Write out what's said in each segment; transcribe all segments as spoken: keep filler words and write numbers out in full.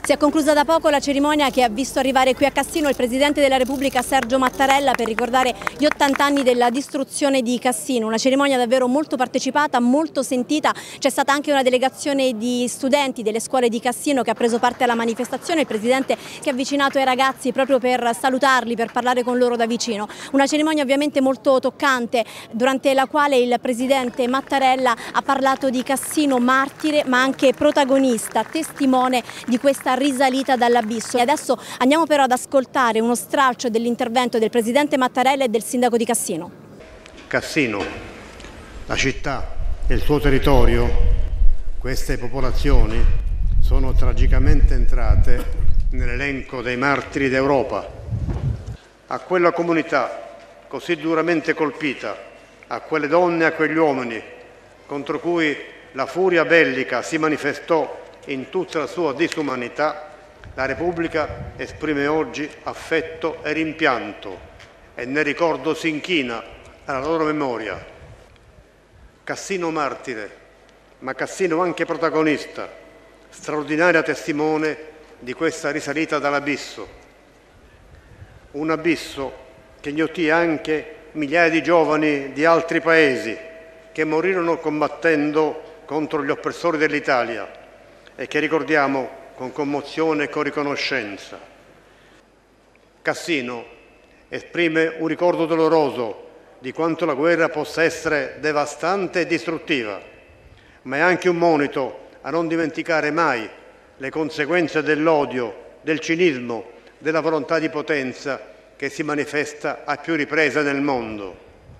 Si è conclusa da poco la cerimonia che ha visto arrivare qui a Cassino il Presidente della Repubblica Sergio Mattarella per ricordare gli ottanta anni della distruzione di Cassino, una cerimonia davvero molto partecipata, molto sentita. C'è stata anche una delegazione di studenti delle scuole di Cassino che ha preso parte alla manifestazione, il Presidente che è avvicinato ai ragazzi proprio per salutarli, per parlare con loro da vicino. Una cerimonia ovviamente molto toccante, durante la quale il Presidente Mattarella ha parlato di Cassino martire ma anche protagonista, testimone di questa risalita dall'abisso. E adesso andiamo però ad ascoltare uno stralcio dell'intervento del Presidente Mattarella e del Sindaco di Cassino. Cassino, la città e il suo territorio, queste popolazioni sono tragicamente entrate nell'elenco dei martiri d'Europa. A quella comunità così duramente colpita, a quelle donne e a quegli uomini contro cui la furia bellica si manifestò in tutta la sua disumanità, la Repubblica esprime oggi affetto e rimpianto e nel ricordo si inchina alla loro memoria. Cassino martire, ma Cassino anche protagonista, straordinaria testimone di questa risalita dall'abisso. Un abisso che inghiottì anche migliaia di giovani di altri paesi che morirono combattendo contro gli oppressori dell'Italia e che ricordiamo con commozione e con riconoscenza. Cassino esprime un ricordo doloroso di quanto la guerra possa essere devastante e distruttiva, ma è anche un monito a non dimenticare mai le conseguenze dell'odio, del cinismo, della volontà di potenza che si manifesta a più riprese nel mondo.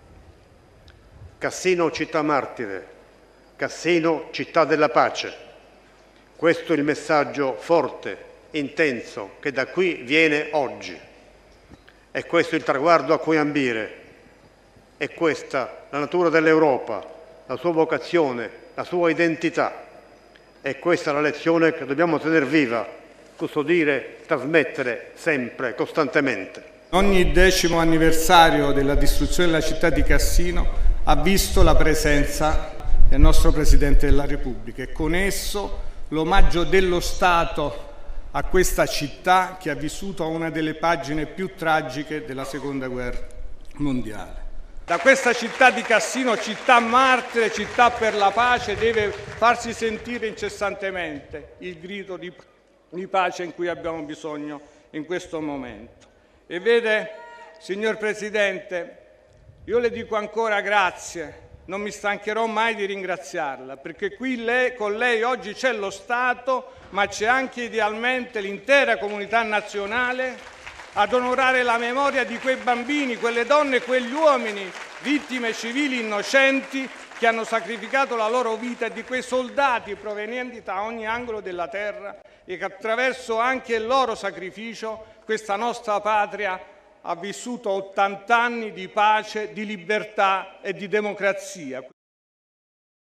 Cassino città martire, Cassino città della pace. Questo è il messaggio forte, intenso, che da qui viene oggi. E questo è il traguardo a cui ambire. È questa la natura dell'Europa, la sua vocazione, la sua identità. È questa la lezione che dobbiamo tenere viva, custodire, trasmettere sempre, costantemente. Ogni decimo anniversario della distruzione della città di Cassino ha visto la presenza del nostro Presidente della Repubblica e con esso l'omaggio dello Stato a questa città che ha vissuto una delle pagine più tragiche della Seconda Guerra Mondiale. Da questa città di Cassino, città martire, città per la pace, deve farsi sentire incessantemente il grido di, di pace in cui abbiamo bisogno in questo momento. E vede, signor Presidente, io le dico ancora grazie. Non mi stancherò mai di ringraziarla, perché qui lei, con lei oggi c'è lo Stato, ma c'è anche idealmente l'intera comunità nazionale ad onorare la memoria di quei bambini, quelle donne e quegli uomini, vittime civili innocenti che hanno sacrificato la loro vita e di quei soldati provenienti da ogni angolo della terra e che attraverso anche il loro sacrificio questa nostra patria ha vissuto ottanta anni di pace, di libertà e di democrazia.